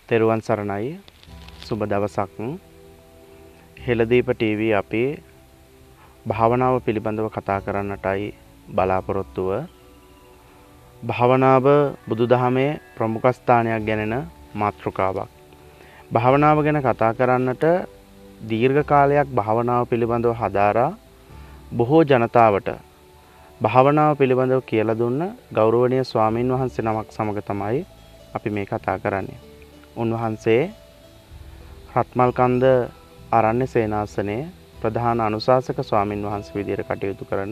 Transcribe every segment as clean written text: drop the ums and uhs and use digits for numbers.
තෙරුවන් සරණයි සුබ දවසක්. හෙළදීප ටීවී අපේ භාවනාව පිළිබඳව කතා කරන්නටයි බලාපොරොත්තුව. භාවනාව බුදුදහමේ ප්‍රමුඛ ස්ථානයක් ගැනෙන මාතෘකාවක්. භාවනාව ගැන කතා කරන්නට දීර්ඝ කාලයක් භාවනාව පිළිබඳව හදාරා බොහෝ ජනතාවට භාවනාව පිළිබඳව කියලා දුන්න ගෞරවනීය ස්වාමින් වහන්සේ නමක් සමග තමයි අපි මේ කතා කරන්නේ. උන්වහන්සේ රත්මල්කන්ද ආරණ්‍ය සේනාසනයේ ප්‍රධාන අනුශාසක ස්වාමින් වහන්සේ විදිහට කටයුතු කරන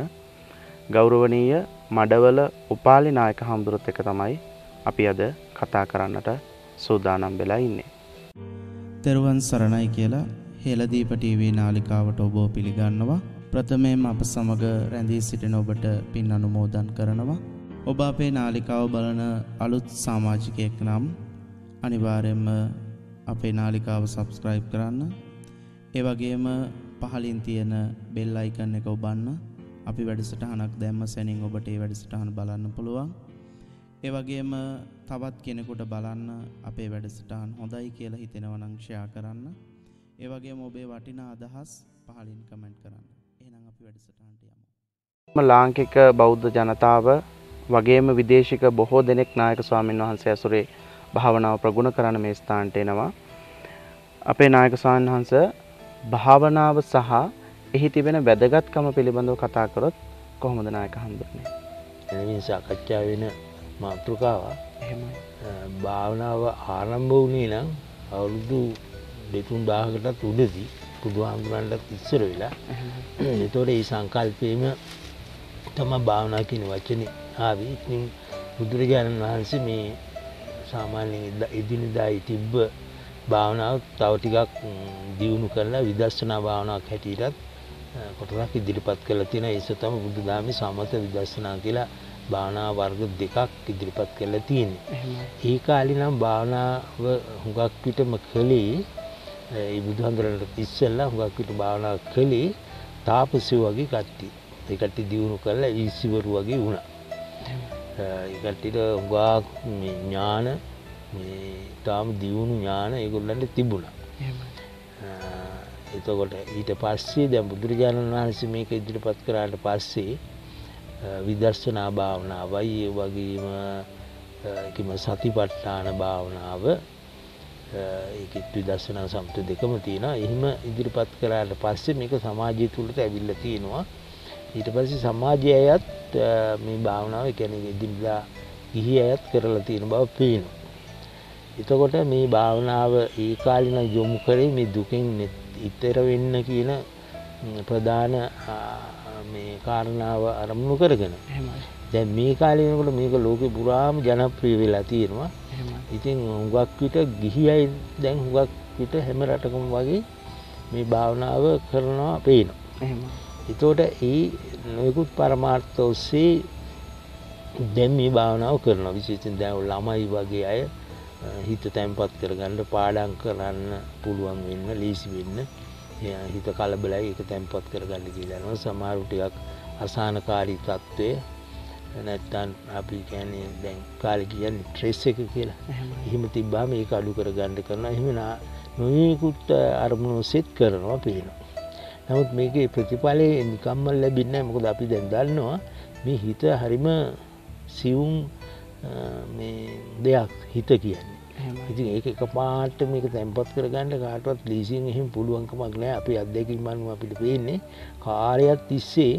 ගෞරවනීය මඩවල උපාලි නායක හඳුරත් එක තමයි අපි අද කතා කරන්නට සූදානම් වෙලා ඉන්නේ. තෙරුවන් සරණයි කියලා හෙළදීප ටීවී නාලිකාවට ඔබ පිළිගන්නවා. ප්‍රථමයෙන්ම අප සමග රැඳී සිටින ඔබට පින් අනුමෝදන් කරනවා. ඔබ අපේ නාලිකාව බලන අලුත් සමාජිකයෙක් නම් අනිවාර්යයෙන්ම අපේ නාලිකාව සබ්ස්ක්‍රයිබ් කරන්න. ඒ වගේම පහලින් තියෙන බෙල් අයිකන් එක ඔබන්න. අපි වැඩසටහනක් දැම්ම සැනින් ඔබට ඒ වැඩසටහන බලන්න පුළුවන්. ඒ වගේම තවත් කෙනෙකුට බලන්න අපේ වැඩසටහන් හොඳයි කියලා හිතෙනවා නම් ෂෙයා කරන්න. ඒ වගේම ඔබේ වටිනා අදහස් පහලින් කමෙන්ට් කරන්න. එහෙනම් අපි වැඩසටහනට යමු. ලාංකික බෞද්ධ ජනතාව වගේම විදේශික බොහෝ දෙනෙක් නායක ස්වාමින් වහන්සේ ඇසුරේ භාවනාව ප්‍රගුණ කරන මේ ස්ථානට එනවා. අපේ නායක ස්වාමීන් වහන්සේ භාවනාව සහ එහි තිබෙන වැදගත්කම පිළිබඳව කතා කරොත් කොහොමද නායක හඳුන්නේ? එනිමින් සාකච්ඡා වෙන මාතෘකාව. එහෙමයි. භාවනාව ආරම්භ වුණේ නම් අවුරුදු 2-3000කටත් උඩදී බුදුහාමුදුරන්ටත් ඉස්සර වෙලා. ඒතකොට මේ සංකල්පයේම තමයි භාවනා කියන වචනේ ආවේ. ඉතින් බුදුරජාණන් වහන්සේ මේ සාමාන්‍යයෙන් එදිනෙදායි තිබ්බ භාවනාව තව ටිකක් දියුණු කරලා විදර්ශනා භාවනාවක් හැටියටත් කොටසක් ඉදිරිපත් කරලා තියෙනවා. ඒස තමයි බුදුදහමේ සමත විදර්ශනා කියලා භාවනා වර්ග දෙකක් ඉදිරිපත් කරලා තියෙන්නේ. ඒ කාලේ නම් භාවනාව හුඟක් පිටම කලේ ඒ බුදුහන්තරට ඉස්සෙල්ලා හුඟක් පිට භාවනා කලේ තාපසයෝ වගේ කට්ටිය. ඒ කට්ටිය දියුණු කරලා ඊසිවරු වගේ වුණා. ඒ කට්ටියට හුඟක් මේ ඥාන මේ තාම දියුණු ඥාන ඒගොල්ලන්ට තිබුණා. එතකොට ඊට පස්සේ දැන් බුදුරජාණන් වහන්සේ මේක ඉදිරිපත් කරාට පස්සේ විදර්ශනා භාවනාවයි ඒ වගේම කිම සතිපට්ඨාන භාවනාව ඒකෙත් විදර්ශනා සම්පත දෙකම තියෙනවා. එහෙම ඉදිරිපත් කරාට පස්සේ මේක සමාජය තුළට ඇවිල්ලා තියෙනවා. ඊට පස්සේ සමාජයේ අයත් මේ භාවනාව කියන්නේ එදිනදා ගිහි අයත් කරලා තියෙන බව පේනවා. එතකොට මේ භාවනාව ඒ කාලින යොමු කරේ මේ දුකෙන් ඈතර වෙන්න කියන ප්‍රධාන මේ කාරණාව අරමුණු කරගෙන. දැන් මේ කාලේ වෙනකොට මේක ලෝකේ පුරාම ජනප්‍රිය වෙලා තියෙනවා. ඉතින් හුඟක් විට ගිහි අය දැන් හුඟක් විට හැම රටකම වගේ මේ භාවනාව කරනවා පේනවා. එතකොට ඒ නොයෙකුත් පරමාර්ථ ඔස්සේ දැන් මේ භාවනාව කරනවා. විශේෂයෙන් දැන් ළමයි වගේ අය හිත තැම්පත් කරගන්න පාඩම් කරන්න පුළුවන් වෙන්න ලීසි වෙන්න හිත කලබලයි ඒක තැම්පත් කරගන්න කියලා යනවා. සමහර ටිකක් අසහනකාරී තත්ත්වයේ නැත්තම් අපි කියන්නේ දැන් කාලේ කියන්නේ ස්ට්‍රෙස් එක කියලා. එහෙම තිබ්බාම ඒක අඩු කරගන්න කරනවා. එහෙම නොයෙකුත් අරමුණු සෙට් කරනවා පේනවා. නමුත් මේකේ ප්‍රතිඵලේ නිකම්ම ලැබෙන්නේ නැහැ. මොකද අපි දැන් දන්නවා මේ හිත හරිම සියුම් මේ දෙයක් හිත කියන්නේ. ඉතින් ඒක එකපාරට මේක තැම්පත් කරගන්න කාටවත් ලීසියෙන් එහෙම පුළුවන්කමක් නැහැ. අපි අත්දැකීම් අනුව අපිට පේන්නේ කාර්යයක් තිස්සේ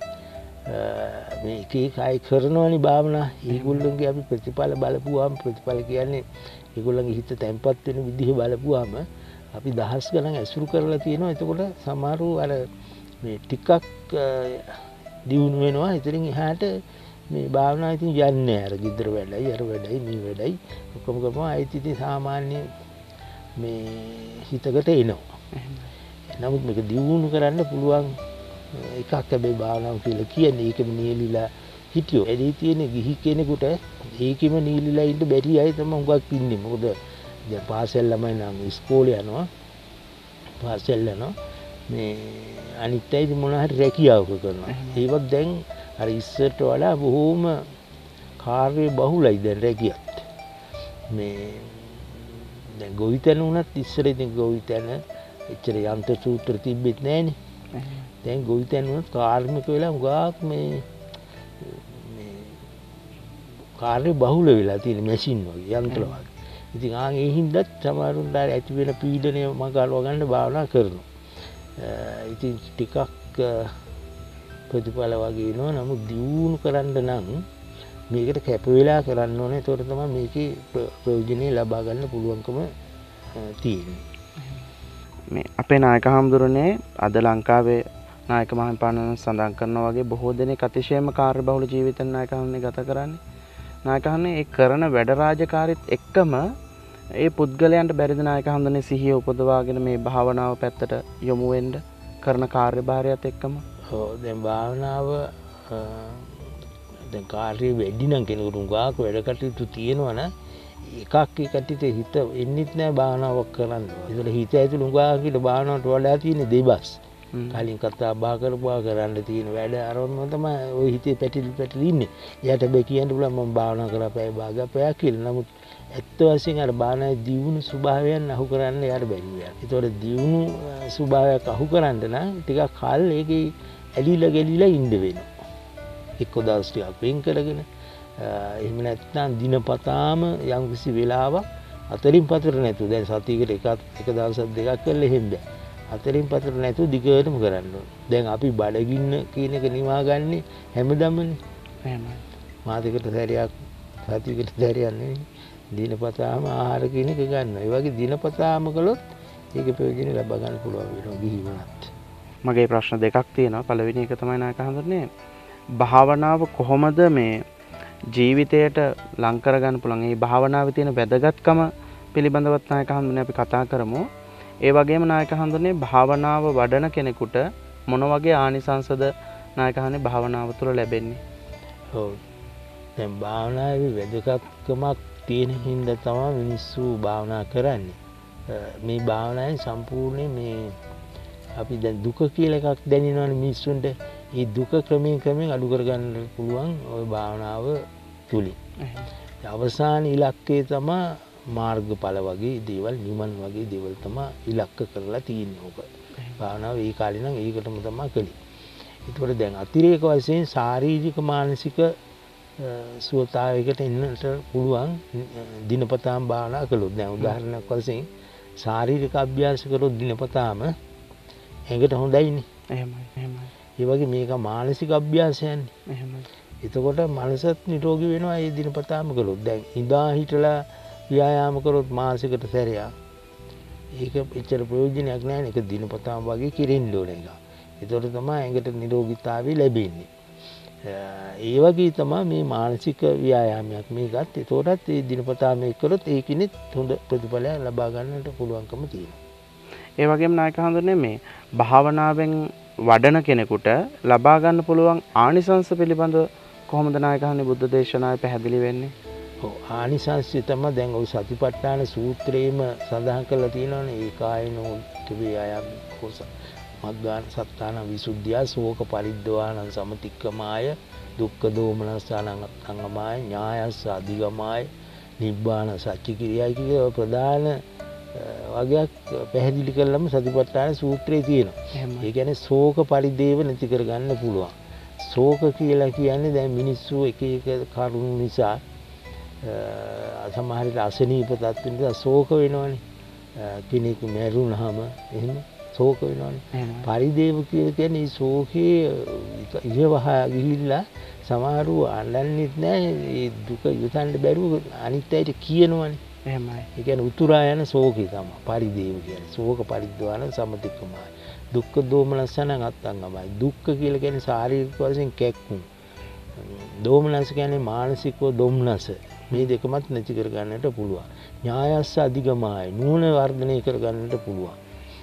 මේ එක එක අය කරනවනේ භාවනා. ඒගොල්ලන්ගේ අපි ප්‍රතිඵල බලපුවාම ප්‍රතිඵල කියන්නේ ඒගොල්ලන්ගේ හිත තැම්පත් වෙන විදිහ බලපුවාම අපි දහස් ගණන් ඇසුරු කරලා තියෙනවා. එතකොට සමහරව අර මේ ටිකක් දියුණු වෙනවා. ඉතින් එහාට මේ භාවනාව ඉතින් යන්නේ අර ගිදර වැඩයි අර වැඩයි මේ වැඩයි ඔක්කොම ගම ආයිත් ඉතින් සාමාන්‍ය මේ හිතකට එනවා. නමුත් මේක දියුණු කරන්න පුළුවන් එකක් හැබැයි භාවනාව කියලා කියන්නේ ඒකම නියලිලා හිටියෝ. එදී තියෙන ගිහි කෙනෙකුට ඒකෙම නියලිලා ඉන්න බැරි අය තමයි හුඟක් ඉන්නේ. මොකද දැන් පාසල් ළමයි නම් ඉස්කෝලේ යනවා. පාසල් යනවා. මේ අනිත් අය මොන හරි රැකියාවක කරනවා. ඒවත් දැන් අර ඉස්සරට වඩා බොහෝම කාර්ය බහුලයි දැන් රැකියත්. මේ දැන් ගොවිතැන උනත් ඉස්සර ඉතින් ගොවිතැන එච්චර යන්ත්‍ර සූත්‍ර තිබෙත් නැහනේ. දැන් ගොවිතැන උනත් කාර්මික වෙලා උගාක් මේ කාර්ය බහුල වෙලා තියෙන මැෂින් වගේ යන්ත්‍ර වගේ. ඉතින් ඒ හින්දාත් සමහරුන්ට ඇති වෙන පීඩනය මගහලව ගන්න භාවනා කරනවා. ඉතින් ටිකක් ප්‍රතිඵල වගේ එනවා. නමුත් දියුණු කරන්න නම් මේකට කැප වෙලා කරන්න ඕනේ. ඒතකොට තමයි මේකේ ප්‍රයෝජනෙ ලබා ගන්න පුළුවන්කම තියෙන්නේ. මේ අපේ නායක හාමුදුරනේ අද ලංකාවේ නායක මහින්පාණන් සඳහන් කරනවා වගේ බොහෝ දෙනෙක් අතිශයම කාර්යබහුල ජීවිතයක් නායක හාමුදුරනේ ගත කරන්නේ. නායක හාමුදුරනේ ඒ කරන වැඩ රාජකාරීත් එක්කම ඒ පුද්ගලයන්ට බැරිද නායක හාමුදුරනේ සිහිය උපදවාගෙන මේ භාවනාව පැත්තට යොමු වෙන්න කරන කාර්යභාරයත් එක්කම? ඔව් දැන් භාවනාව දැන් කාර්ය වැඩි නම් කෙනෙකුට උගාක වැඩ කටයුතු තියෙනවා නම් එකක් එකට හිත එන්නෙත් නෑ භාවනාවක් කරන්න. ඒතර හිත ඇතුළේ උගාක කියලා භාවනාවට වඩා තියෙන දෙබස්. කලින් කතා බහ කරපුවා කරන්න තියෙන වැඩ අරවන්න තමයි ওই හිතේ පැටලි ඉන්නේ. එයාට බෑ කියන්න පුළුවන් මම භාවනා කරලා පැය භාගයක් කියලා. නමුත් ඇත්ත වශයෙන් අර භාවනාවේ දියුණු ස්වභාවයන් අහු කරන්න යාර බැරි වෙනවා. ඒතකොට දියුණු ස්වභාවයක් අහු කරන්න නම් ටිකක් කල් ඒකේ ඇලිලා ගැලිලා ඉන්න වෙනවා. එක්ක දවස් ටිකක් වෙන් කරගෙන එහෙම නැත්නම් දිනපතාම යම් කිසි වෙලාවක් අතරින් පතර නැතුව දැන් සතියකට එක දවසක් දෙකක් කරලා එහෙම බෑ. අතරින් පතර නැතුව දිගටම කරන්න ඕනේ. දැන් අපි බඩගින්න කියන එක නිවා ගන්නෙ හැමදාමනේ. එහෙමයි. මාසෙකට සැරයක් සතියකට සැරයක් නෙවෙයි. දිනපතාම ආහාර කියන එක ගන්නවා. ඒ වගේ දිනපතාම කළොත් ඒක ප්‍රයෝජන ලබා ගන්න පුළුවන් වෙනවා ගිහිමනත්. මගේ ප්‍රශ්න දෙකක් තියෙනවා. පළවෙනි එක තමයි නායක හඳුන්නේ භාවනාව කොහොමද මේ ජීවිතයට ලං කරගන්න පුළුවන්? මේ භාවනාවේ තියෙන වැදගත්කම පිළිබඳවත් නායක හඳුන්නේ අපි කතා කරමු. ඒ වගේම නායක හඳුන්නේ භාවනාව වඩන කෙනෙකුට මොන වගේ ආනිසංසද නායක හඳුන්නේ භාවනාව තුළ ලැබෙන්නේ? ඔව්. දැන් භාවනාවේ වැදගත්කමක් තියෙන හින්දා තමයි මිනිස්සු භාවනා කරන්නේ. මේ භාවනාවෙන් සම්පූර්ණයෙන් මේ අපි දැන් දුක කියලා එකක් දැනෙනවනේ මිනිස්සුන්ට. ඒ දුක ක්‍රමයෙන් අඩු කරගන්න පුළුවන් ওই භාවනාව තුලින්. අවසාන ඉලක්කය තමයි මාර්ගඵල වගේ දේවල්, නිවන වගේ දේවල් තමයි ඉලක්ක කරලා තියෙන්නේ ඔක. භාවනාව ඒ කාලේ නම් ඒකටම තමයි කළේ. ඒතකොට දැන් අතිරේක වශයෙන් ශාරීරික මානසික සුවතාවයකට එන්නට පුළුවන් දිනපතාම භාවනා කළොත්. දැන් උදාහරණයක් වශයෙන් ශාරීරික අභ්‍යාස කරොත් දිනපතාම ඒකට හොඳයිනේ. එහෙමයි. ඒ වගේ මේක මානසික අභ්‍යාසයන්නේ. එහෙමයි. එතකොට මනසත් නිරෝගී වෙනවා ඒ දිනපතාම කළොත්. දැන් ඉඳා හිටලා ව්‍යායාම කරොත් මාසෙකට සැරයක්. ඒක එච්චර ප්‍රයෝජනයක් නැහැ නේ. ඒක දිනපතාම වගේ කිරින්න ඕනේ එක. ඒතකොට තමයි ඇඟට නිරෝගීතාවය ලැබෙන්නේ. ඒ වගේ තමයි මේ මානසික ව්‍යායාමයක් මේකත්. ඒතකොටත් මේ දිනපතාම මේක කරොත් ඒකිනෙත් හොඳ ප්‍රතිඵලයක් ලබා ගන්නට පුළුවන්කම තියෙනවා. ඒ වගේම නායක හඳුන්නේ මේ භාවනාවෙන් වඩන කෙනෙකුට ලබා ගන්න පුළුවන් ආනිසංස පිළිබඳ කොහොමද නායක හඳුන්නේ බුද්ධ දේශනාවේ පැහැදිලි වෙන්නේ? ඔව් ආනිසංසය තමයි දැන් ওই සතිපට්ඨාන සූත්‍රයේම සඳහන් කරලා තියෙනවානේ. ඒකායනෝ ත්‍රිව්‍යායම් කොස මග්ගාන සත්තාන විසුද්ධිය ශෝක පරිද්දවාන සමතික්කමාය දුක්ඛ දෝමනස්සානං අංගමාය ඥායස්ස අධිගමාය නිබ්බාන සච්චි කිරියයි කියන ප්‍රධාන වගේක් පැහැදිලි කළාම සතිපට්ඨාන සූත්‍රයේ තියෙනවා. ඒ කියන්නේ ශෝක පරිදේව නැති කරගන්න පුළුවන්. ශෝක කියලා කියන්නේ දැන් මිනිස්සු එක කරුණු නිසා සමහර විට අසනීප තත්ත්වෙ නිසා ශෝක වෙනවනේ. කෙනෙක් මැරුණාම එහෙම ශෝක වෙනවනේ. පරිදේව කියන්නේ මේ ශෝකේ ඉහවහා ගිහිල්ලා සමහරව අඬන්නෙත් නැහැ. ඒ දුක යොතන්න බැරුව අනිත් අයට කියනවනේ. එහෙමයි. ඒ කියන්නේ උතුරා යන ශෝකේ තමයි පරිදේව කියන්නේ. ශෝක පරිද්දවාන සමතික්කමයි. දුක්ඛ දෝමනස්සන අත්තංගමයි. දුක්ඛ කියලා කියන්නේ ශාරීරික වශයෙන් කැක්කුම්. දෝමනස කියන්නේ මානසිකව දොම්නස. මේ දෙකමත් නැති කර ගන්නට පුළුවන්. ඥායස්ස අධිගමයි. නුවණ වර්ධනය කර ගන්නට පුළුවන්.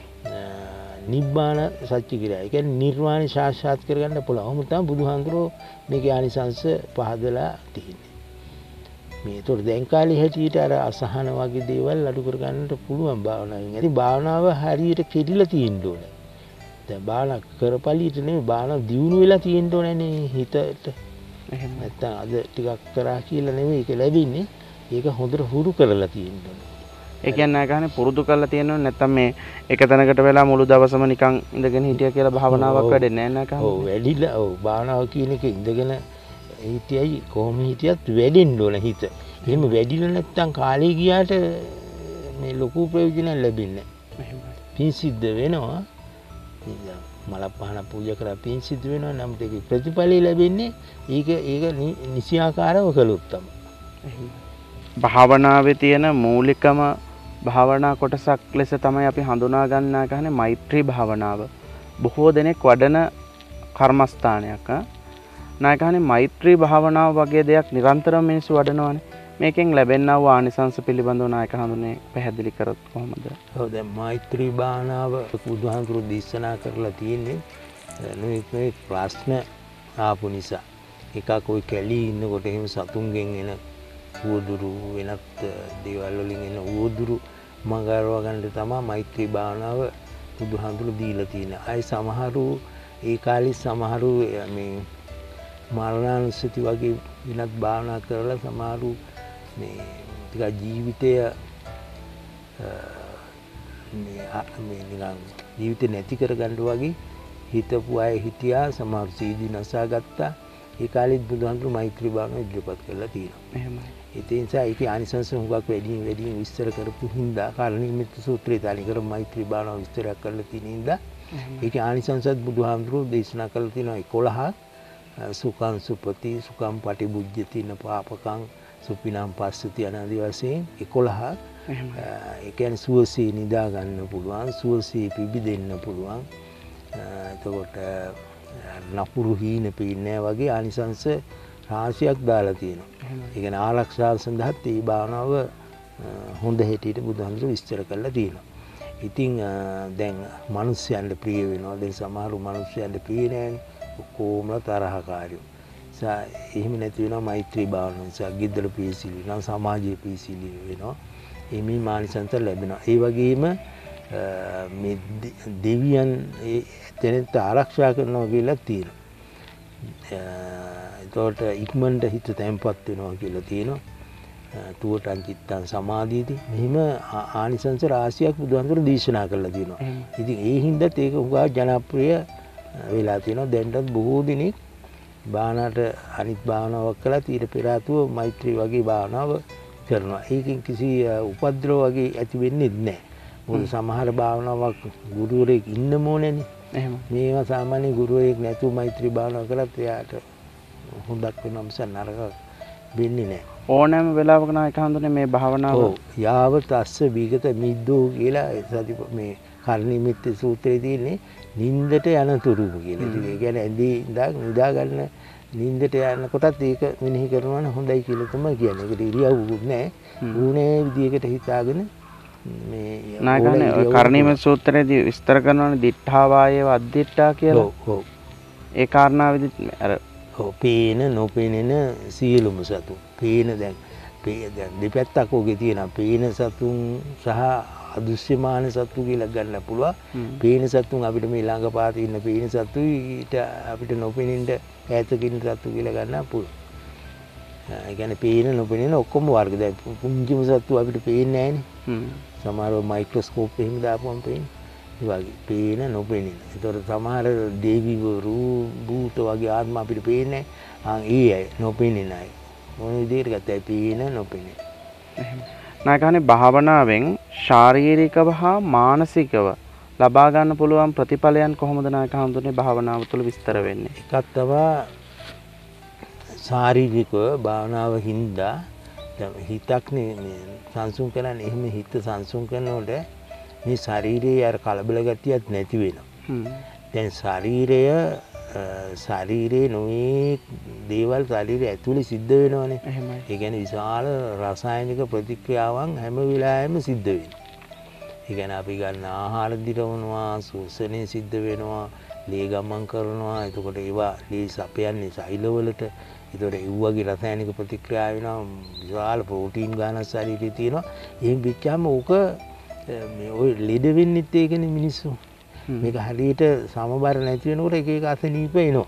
නිබ්බාන සත්‍ය කියලා. ඒ කියන්නේ නිර්වාණය සාක්ෂාත් කර ගන්න පුළුවන්. ඔහොම තමයි බුදුහාඳුරෝ මේකේ ආනිසංශ පහදලා තියෙන්නේ. මේතොර දැන් කාලේ හැටියට අර අසහන වගේ දේවල් අඩු කර ගන්නට පුළුවන් භාවනාවෙන්. ඉතින් භාවනාව හරියට කෙරිලා තියෙන්න ඕනේ. දැන් භාවනා කරපළියට නෙමෙයි භාවනාව දියුණු වෙලා තියෙන්න ඕනේ හිතට. එහෙම නැත්නම් අද ටිකක් කරා කියලා නෙමෙයි ඒක ලැබෙන්නේ. ඒක හොඳට හුරු කරලා තියෙන්න ඕනේ. ඒ කියන්නේ ගහන්නේ පුරුදු කරලා තියෙනව නැත්නම් මේ එක තැනකට වෙලා මුළු දවසම නිකන් ඉඳගෙන හිටියා කියලා භාවනාවක් වැඩෙන්නේ නැහැ නේද? ඔව් වැඩිලා ඔව් භාවනාව කියන එක ඉඳගෙන හිටියයි කොහොම හිටියත් වැඩෙන්න ඕන හිත. එහෙම වැඩිලා නැත්තම් කාලේ ගියාට මේ ලොකු ප්‍රයෝජනයක් ලැබෙන්නේ නැහැ. පින් සිද්ධ වෙනවා. මල පහන පූජා කරලා පින් සිද්ධ වෙනවා නම් ඒකේ ප්‍රතිඵලය ලැබෙන්නේ ඒක නිසියාකාරව කළොත් තමයි. භාවනාවේ තියෙන මූලිකම භාවනා කොටසක් ලෙස තමයි අපි හඳුනා ගන්නා ගහන්නේ මෛත්‍රී භාවනාව. බොහෝ දෙනෙක් වඩන කර්මස්ථානයක්. නායකහනේ මෛත්‍රී භාවනාව වගේ දෙයක් නිරන්තරව මිනිස්සු වඩනවානේ. මේකෙන් ලැබෙනා වූ ආනිසංස පිළිබඳව නායක හඳුනේ පැහැදිලි කරොත් කොහොමද? ඔව් දැන් මෛත්‍රී භාවනාව බුදුහාමුදුරු දේශනා කරලා තියෙන්නේ නොයෙක් ප්‍රශ්න ආපු නිසා. එකක් ඔය කැලී ඉන්නකොට එහෙම සතුන්ගෙන් එන උවදුරු වෙනත් දේවල් වලින් එන උවදුරු මගරව ගන්න තමයි මෛත්‍රී භාවනාව බුදුහාමුදුරු දීලා තියෙන්නේ. අය සමහරු ඒ කාලේ සමහරු මේ මරණානුස්සති වගේ වෙනත් භාවනා කරලා සමහරු මේ ටික ජීවිතය මේ නිකන් ජීවිතේ නැති කරගන්න වගේ හිතපු අය හිටියා සමහර සීදි නසා ගත්තා. ඒ කාලෙත් බුදුහාමුදුරු මෛත්‍රී භාවනාව ඉදිරිපත් කරලා තියෙනවා. එහෙමයි. ඒ නිසා ඒකේ ආනිසංස හුඟක් වැඩියෙන් විස්තර කරපු හින්දා කාරණීයමිත සූත්‍රයේ තනිකර මෛත්‍රී භාවනාව විස්තරයක් කරලා තියෙන හින්දා ඒකේ ආනිසංසත් බුදුහාමුදුරු දේශනා කරලා තියෙනවා 11ක්. සුඛං සුපති සුඛං පටිබුද්ධති නපාපකං සුපිනම් පස්සති අනාදි වශයෙන් 11ක්. ඒ කියන්නේ සුවසේ නිදා ගන්න පුළුවන්, සුවසේ පිබිදෙන්න පුළුවන්. එතකොට නපුරු හීන පීන්නේ වගේ ආනිසංස රාශියක් දාලා තියෙනවා. ඒ කියන්නේ ආරක්ෂාව සඳහාත් මේ භාවනාව හොඳ හැටියට බුදුහාමුදුරු විස්තර කරලා තියෙනවා. ඉතින් දැන් මිනිස්යන්ට ප්‍රිය වෙනවා. දැන් සමහරු මිනිස්යන්ට ප්‍රිය නැහැනේ. කොහොම තරහකාරයෝ. එහෙම නැති වෙනවා මෛත්‍රී භාවනාව නිසා ගිද්දල ප්‍රීසිලි වෙනවා, සමාජයේ ප්‍රීසිලි වෙනවා. මේ මානසික ලැබෙනවා. ඒ වගේම මේ දෙවියන් එතනට ආරක්ෂා කරනවා කියලා තියෙනවා. ඒතකොට ඉක්මනට හිත තැම්පත් වෙනවා කියලා තියෙනවා. තුවටන් චිත්තං සමාධියති. මෙහිම ආනිසංස රාශියක් බුදුහාමුදුරු දේශනා කරලා තියෙනවා. ඉතින් ඒ හින්දාත් ඒක උගා ජනප්‍රිය වෙලා තියෙනවා. දැන්ටත් බොහෝ දිනෙක භාවනාවට අනිත් භාවනාවක් කළා ඊට පෙර ආතුව මෛත්‍රී වගේ භාවනාව කරනවා. ඒකෙන් කිසි උපද්‍රව වගේ ඇති වෙන්නේ නැහැ. මොකද සමහර භාවනාවක් ගුරුවරයෙක් ඉන්න ඕනේනේ. එහෙම. මේවා සාමාන්‍ය ගුරුවරයෙක් නැතුව මෛත්‍රී භාවනාව කළත් එයාට හොඳක් වෙනවා මිස නරකක් වෙන්නේ නැහැ. ඕනෑම වෙලාවක නායක හඳුනේ මේ භාවනාව යාව තස්ස විගත මිද්දෝ කියලා සති මේ කර්ණීයමිත සූත්‍රයේ තියෙන්නේ නින්දට යනතුරු කියලා. ඒ කියන්නේ ඇඳේ නිදා ගන්න නින්දට යනකොටත් ඒක මෙනෙහි කරනවා නම් හොඳයි කියලා තමයි කියන්නේ. ඒකට ඉරියව්වකුත් නැහැ. ඌනේ විදියකට හිතාගෙන මේ නායකනේ කර්ණීයමිත සූත්‍රයේදී විස්තර කරනවානේ දිඨාවායව අද්දිඨා කියලා. ඔව්. ඒ කාරණාවෙදි අර පේන නොපෙනෙන සියලුම සතුන්. පේන දැන් දෙපැත්තක් ඔගේ තියෙනවා. පේන සතුන් සහ අදෘශ්‍යමාන සතු කියලා ගන්න පුළුවන්. පේන සතුන් අපිට මේ ළඟ පාතේ ඉන්න පේන සතු ඊට අපිට නොපෙනෙන්න ඈතකින් සතු කියලා ගන්න පුළුවන්. ඒ කියන්නේ පේන නොපෙනෙන ඔක්කොම වර්ග. දැන් පුංචිම සතු අපිට පේන්නේ නැහැනේ. සමහරව මයික්‍රොස්කෝප් එහෙම දාපුවම පේන්නේ. ඒ වගේ පේන නොපෙනෙන. ඒතකොට සමහර දෙවිවරු භූත වගේ ආත්ම අපිට පේන්නේ නැහැ. ඒ අය නොපෙනෙන අය. මොන විදිහට ගත්තයි පේන නොපෙනෙන. නායකනේ භාවනාවෙන් ශාරීරිකව හා මානසිකව ලබා ගන්න පුළුවන් ප්‍රතිඵලයන් කොහොමද නායක හඳුනේ භාවනාව තුළ විස්තර වෙන්නේ? එකක් තමයි ශාරීරිකව භාවනාව හින්දා හිතක් නේ සංසුන් කරන්නේ. එහෙම හිත සංසුන් කරනකොට මේ ශරීරයේ අර කලබල ගතියක් නැති වෙනවා. දැන් ශරීරයේ නොයේ දේවල් ශරීරය ඇතුලේ සිද්ධ වෙනවනේ. ඒ කියන්නේ විශාල රසායනික ප්‍රතික්‍රියාවන් හැම වෙලාවෙම සිද්ධ වෙනවා. ඒ කියන්නේ අපි ගන්න ආහාර දිරවනවා, ශෝෂණය සිද්ධ වෙනවා, ලේ ගමන් කරනවා. එතකොට ඒවා ලේ සපයන්නේ සෛලවලට. ඒතකොට ඒ වගේ රසායනික ප්‍රතික්‍රියා වෙනවා. විශාල ප්‍රෝටීන් ගානක් ශරීරයේ තියෙනවා. එහෙන් පිටචාම ඕක මේ ඔය ලෙඩ වෙන්නෙත් ඒකනේ මිනිස්සු. මේක හරියට සමබර නැති වෙනකොට එක එක අසනීප එනවා.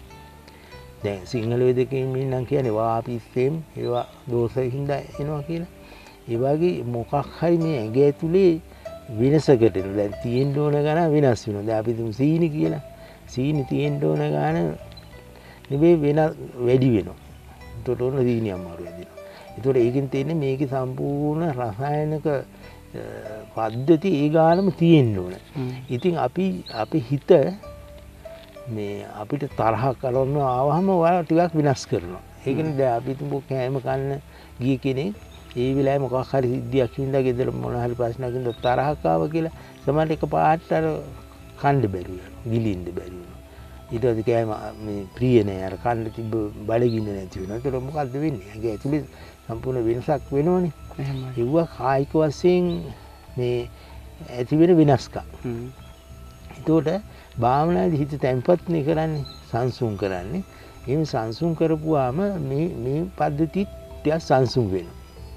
දැන් සිංහල වේදකෙන් මින්නම් කියන්නේ වාපිස්සෙම් ඒවා දෝෂයෙන් හින්දා එනවා කියලා. ඒ වගේ මොකක් හරි මේ ඇඟ ඇතුලේ වෙනසකට එනවා. දැන් තියෙන්න ඕන ගාන වෙනස් වෙනවා. දැන් අපි තුමු සීනි කියලා. සීනි තියෙන්න ඕන ගාන නෙවෙයි වෙන වැඩි වෙනවා. ඒකට ඕන සීනි අමාරු වෙනවා. ඒතකොට ඒකෙන් තියෙන්නේ මේකේ සම්පූර්ණ රසායනික පද්ධති ඒ ගානම තියෙන්න ඕන. ඉතින් අපි හිත මේ අපිට තරහ කරන ආවම ඔයාලා ටිකක් විනාශ කරනවා. ඒ කියන්නේ දැන් අපි තුඹ කෑම කන්න ගිය කෙනෙක් ඒ වෙලාවේ මොකක් හරි සිද්ධියක් හින්දා ගෙදර මොන හරි ප්‍රශ්නයක් හින්දා තරහක් ආව කියලා සමහරට එක පාට අර කන්න බැරි වෙනවා. ගිලින්න බැරි වෙනවා. ඊට පස්සේ කෑම මේ ප්‍රිය නෑ අර කන්න තිබ්බ බඩගින්න නැති වෙනවා. ඒතර මොකද්ද වෙන්නේ? ඒක ඇතුලේ සම්පූර්ණ වෙනසක් වෙනවනේ. එහෙමයි. ඒවා කායික වශයෙන් මේ ඇති වෙන වෙනස්කම්. ඒතකොට භාවනාවේ හිත තැම්පත් නේ කරන්නේ, සංසුන් කරන්නේ. එහෙම සංසුන් කරපුවාම මේ පද්ධති ටික සංසුන් වෙනවා.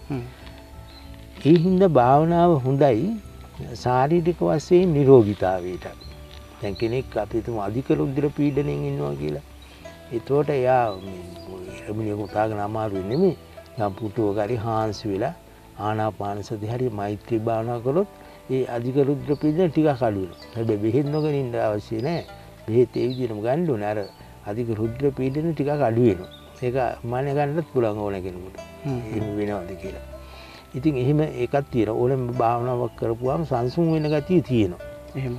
ඒ හින්දා භාවනාව හොඳයි ශාරීරික වශයෙන් නිරෝගීතාවයට. දැන් කෙනෙක් අපි තුමු අධික රුධිර පීඩනයෙන් ඉන්නවා කියලා. ඒතකොට එයා එමුණිය කොටාගෙන අමාරු වෙන්නේ නෙමෙයි. යම් පුටුවක හරි හාන්සි වෙලා ආනාපාන සති හරි මෛත්‍රී භාවනා කරොත් ඒ අධික රුධිර පීඩන ටිකක් අඩු වෙනවා. හැබැයි බෙහෙත් නොගෙන ඉන්න අවශ්‍ය නැහැ. බෙහෙත් ඒ විදිහටම ගන්න ඕනේ. අර අධික රුධිර පීඩන ටිකක් අඩු වෙනවා. ඒක මම ගන්නත් පුළුවන් ඕන කෙනෙකුට. එහෙම වෙනවද කියලා. ඉතින් එහෙම එකක් තියෙනවා. ඕනෙම භාවනාවක් කරපුවාම සංසුන් වෙන ගතිය තියෙනවා. එහෙමයි.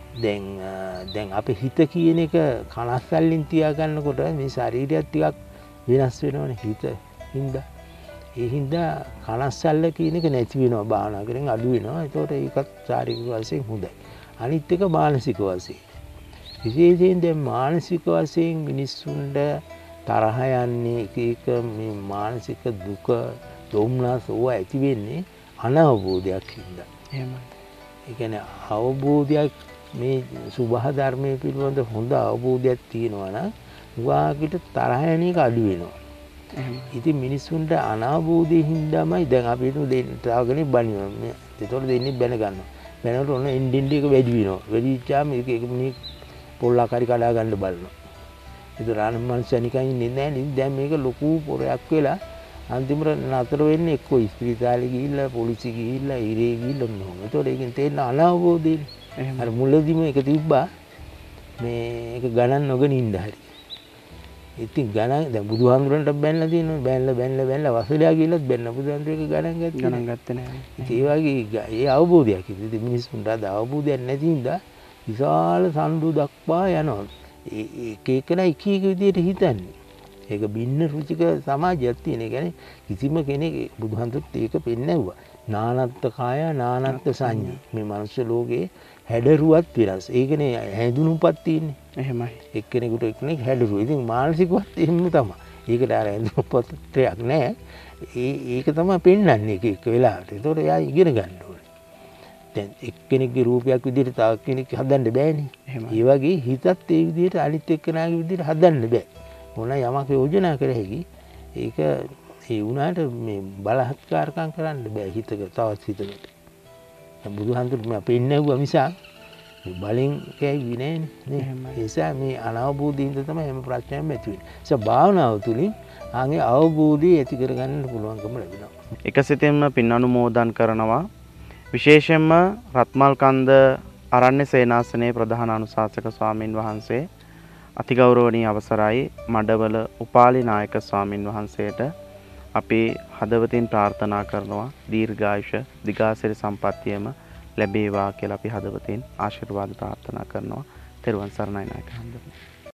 දැන් අපේ හිත කියන එක කනස්සල්ලින් තියාගන්නකොට මේ ශරීරයත් ටිකක් වෙනස් වෙනවනේ හිත හින්දා. ඒ හින්දා කනස්සල්ල කියන එක නැති වෙනවා භාවනා කරගෙන අඩු වෙනවා. ඒතකොට ඒකත් ශාරීරික වශයෙන් හොඳයි. අනිත් එක මානසික වශයෙන්. විශේෂයෙන් දැන් මානසික වශයෙන් මිනිස්සුන්ට තරහ යන්නේ එක මේ මානසික දුක දොම්නස් ඕවා ඇති වෙන්නේ අනවබෝධයක් හින්දා. එහෙමයි. ඒ කියන්නේ අවබෝධයක් මේ සුභහ ධර්මයේ පිළිබඳ හොඳ අවබෝධයක් තියෙනවා නම් වාගිට තරහ යන එක අඩු වෙනවා. ඉතින් මිනිස්සුන්ට අනවබෝධයෙන් හින්දාමයි දැන් අපි හිතමු තවගෙන බණිනවා. ඒතකොට දෙන්නේ බැන ගන්නවා. බැනනකොට ඔන්න එන්ඩින් එක වැඩි වෙනවා. වැඩි වෙච්චාම ඒක මිනිහ පොල්ලක් හරි කඩා ගන්න බලනවා. ඒක රාන මනුස්සයා නිකන් ඉන්නේ නැහැ නේද? දැන් මේක ලොකු පොරයක් වෙලා අන්තිමට නතර වෙන්නේ එක්ක ඉස්පිරිතාලේ ගිහිල්ලා පොලිසිය ගිහිල්ලා ඉරේ ගිහිල්ලා මොනවා. ඒතකොට ඒකෙන් තේරෙන අනවබෝධය. අර මුලදිම එක තිබ්බා මේ ඒක ගණන් නොගෙන ඉන්න හරි. ඉතින් ගණන් දැන් බුදුහාමුදුරන්ට බැනලා තියෙනවා. බැනලා වසලයා ගිහිල්ලත් බැන්න බුදුහාමුදුරේ ගණන් ගත්තේ නැහැ. ඒ වගේ ඒ අවබෝධයක් ඉතින් මිනිස්සුන්ට අද අවබෝධයක් නැති හින්දා විශාල සම්ඩු දක්වා යනවා. ඒක එක විදියට හිතන්නේ. ඒක බින්න රුචික සමාජයක් තියෙන. ඒ කියන්නේ කිසිම කෙනෙක් බුදුහන්තුත් ඒක පෙන්නවුවා. නානත්ත් කාය නානත්ත් සංඥා. මේ මනුෂ්‍ය ලෝකේ හැඩරුවත් වෙනස්. ඒකනේ හැඳුනුපත් තියෙන්නේ. එහෙමයි. එක්කෙනෙකුට එක්කෙනෙක් හැඩරුව. ඉතින් මානසිකවත් එහෙම තමයි. ඒකට අර හැඳුනුපත් ත්‍යක් නැහැ. ඒක තමයි පෙන්වන්නේ එක වෙලාවට. ඒතකොට එයා ඉගෙන ගන්න ඕනේ. දැන් එක්කෙනෙක්ගේ රූපයක් විදිහට තව කෙනෙක් හදන්න බෑනේ. ඒ වගේ හිතත් ඒ විදිහට අනිත් එක්කෙනාගේ විදිහට හදන්න බෑ. මොන යමක් යෝජනා කර හැකි ඒක ඒ වුණාට මේ බලහත්කාරකම් කරන්න බෑ හිතක තවත් හිතකට. දැන් බුදුහන්තුත් මේ පෙන්නවුවා මිසක් මේ බලෙන් කැවි නෑනේ. ඒ නිසා මේ අනවබෝධින්ද තමයි හැම ප්‍රශ්නයක්ම ඇති වෙන්නේ. ඒ නිසා භාවනාව තුළින් ආන්ගේ අවබෝධය ඇති කරගන්න පුළුවන්කම ලැබෙනවා. එක සිතින්ම පින් අනුමෝදන් කරනවා. විශේෂයෙන්ම රත්මල් කන්ද අරණ්‍ය සේනාසනයේ ප්‍රධාන අනුශාසක ස්වාමින් වහන්සේ අතිගෞරවනීය අවසරයි මඩවල උපාලි නායක ස්වාමින් වහන්සේට අපි හදවතින් ප්‍රාර්ථනා කරනවා දීර්ඝායුෂ දිගාසිරි සම්පන්නියම ලැබේවා කියලා අපි හදවතින් ආශිර්වාද ප්‍රාර්ථනා කරනවා. තෙරුවන් සරණයි නායක හඳුනන